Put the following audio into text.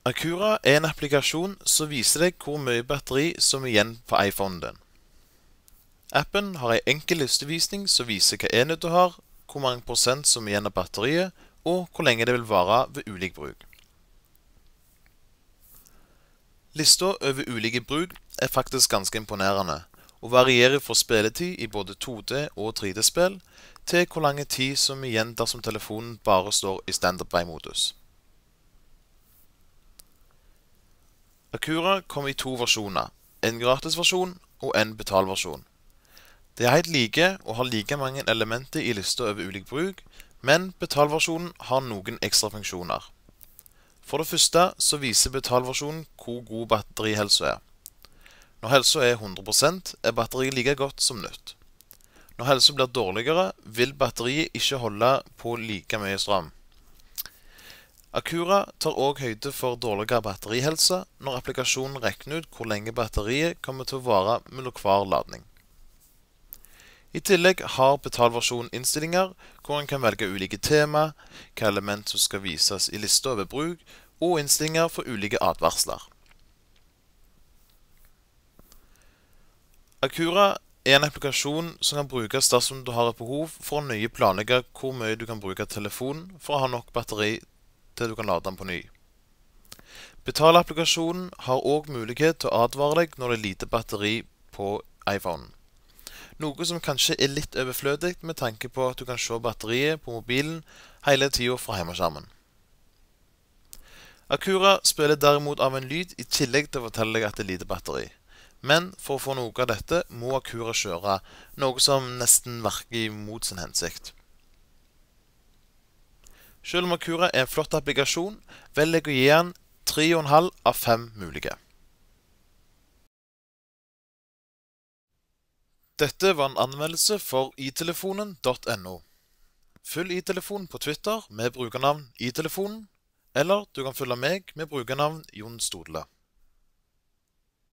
Acura er en applikasjon som viser deg hvor mye batteri som er igjen på iPhonen din. Appen har en enkel listevisning som viser hva enhet du har, hvor mange prosent som er igjen av batteriet, og hvor lenge det vil vare ved ulik bruk. Lista over ulike bruk er faktisk ganske imponerende, og varierer fra spilletid i både 2D og 3D-spill, til hvor lang tid som er igjen dersom telefonen bare står i standby-modus. Acura kom i to versjoner, en gratisversjon og en betalversjon. De er helt like og har like mange elementer i lista over ulik bruk, men betalversjonen har noen ekstra funksjoner. For det første så viser betalversjonen hvor god batterihelsa er. Når helsa er 100%, er batteriet like godt som nytt. Når helsa blir dårligere, vil batteriet ikke holde på like mye strøm. Acura tar også høyde for dårligere batterihelse når applikasjonen regner ut hvor lenge batteriet kommer til å vare mellom hver ladning. I tillegg har betalversjonen innstillinger hvor en kan velge ulike tema, hva element som skal vises i lista over bruk, og innstillinger for ulike advarsler. Acura er en applikasjon som kan brukes dersom du har et behov for å nøye planlegge hvor mye du kan bruke telefonen for å ha nok batteri til du kan lade den på ny. Betalapplikasjonen har også mulighet til å advare deg når det er lite batteri på iPhonen. Noe som kanskje er litt overflødig med tanke på at du kan se batteriet på mobilen hele tiden fra hjemmeskjermen. Acura spiller derimot av en lyd i tillegg til å fortelle deg at det er lite batteri. Men for å få noe av dette må Acura kjøre, noe som nesten virker mot sin hensikt. Selv om Acura er en flott applikasjon, velger jeg å gi den 3,5 av 5 mulige. Dette var en anmeldelse for itelefonen.no. Følg iTelefonen på Twitter med brukernavn itelefonen, eller du kan følge meg med brukernavn Jon Stodle.